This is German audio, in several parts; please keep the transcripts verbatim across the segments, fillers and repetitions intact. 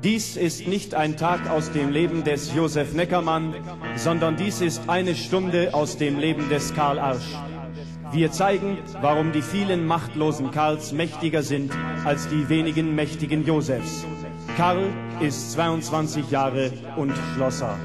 Dies ist nicht ein Tag aus dem Leben des Josef Neckermann, sondern dies ist eine Stunde aus dem Leben des Karl Arsch. Wir zeigen, warum die vielen machtlosen Karls mächtiger sind als die wenigen mächtigen Josefs. Karl ist zweiundzwanzig Jahre und Schlosser.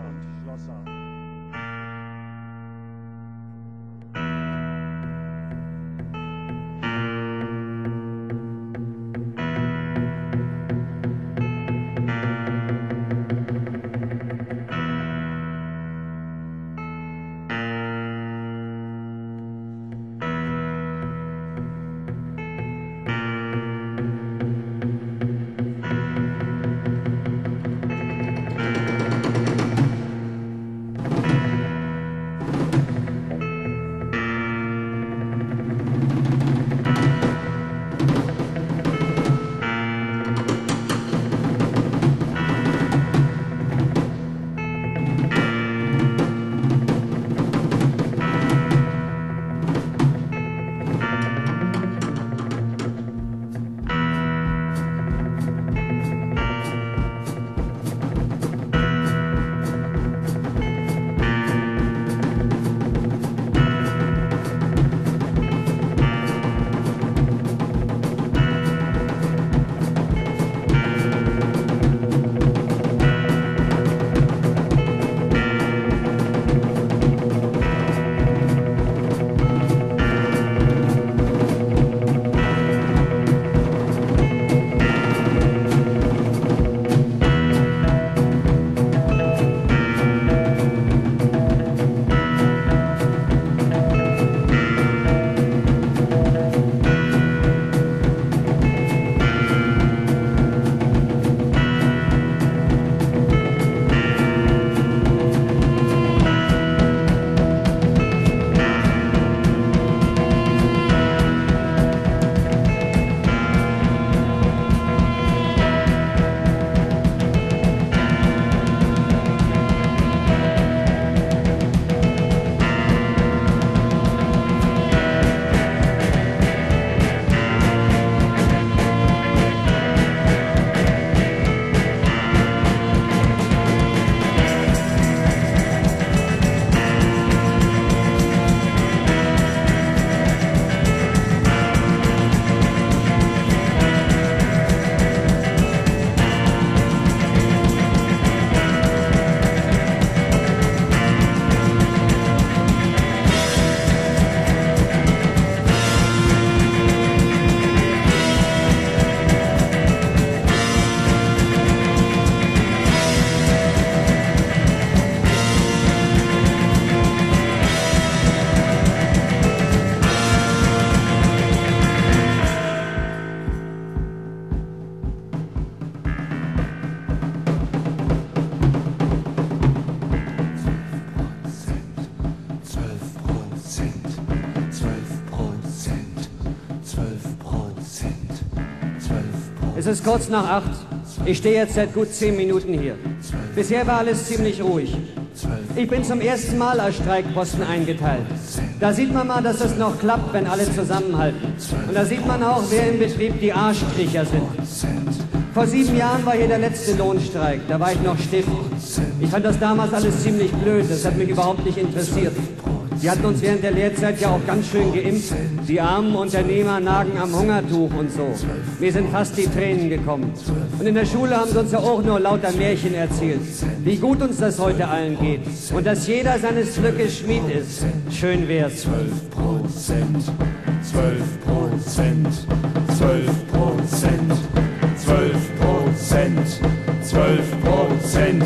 Es ist kurz nach acht. Ich stehe jetzt seit gut zehn Minuten hier. Bisher war alles ziemlich ruhig. Ich bin zum ersten Mal als Streikposten eingeteilt. Da sieht man mal, dass es noch klappt, wenn alle zusammenhalten. Und da sieht man auch, wer im Betrieb die Arschkriecher sind. Vor sieben Jahren war hier der letzte Lohnstreik. Da war ich noch Stift. Ich fand das damals alles ziemlich blöd. Das hat mich überhaupt nicht interessiert. Die hatten uns während der Lehrzeit ja auch ganz schön geimpft. Die armen Unternehmer nagen am Hungertuch und so. Mir sind fast die Tränen gekommen. Und in der Schule haben sie uns ja auch nur lauter Märchen erzählt. Wie gut uns das heute allen geht. Und dass jeder seines Glückes Schmied ist. Schön wär's. Zwölf Prozent, zwölf Prozent, zwölf Prozent, zwölf Prozent, zwölf Prozent,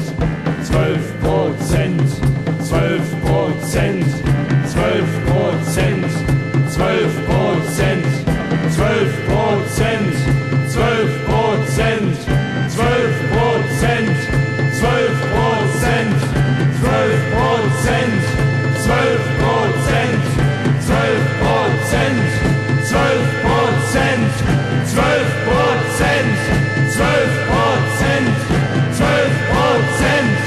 zwölf Prozent, zwölf Prozent, zwölf Prozent, zwölf Prozent, zwölf Prozent, zwölf Prozent, zwölf Prozent, zwölf Prozent, zwölf Prozent, zwölf Prozent, zwölf Prozent, zwölf Prozent, zwölf Prozent, zwölf Prozent, zwölf Prozent,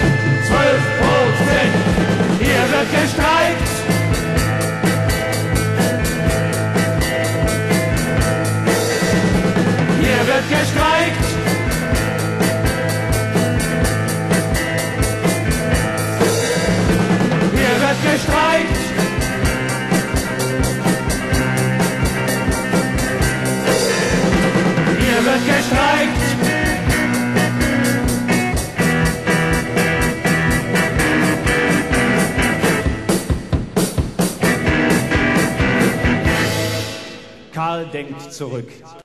drängt zurück.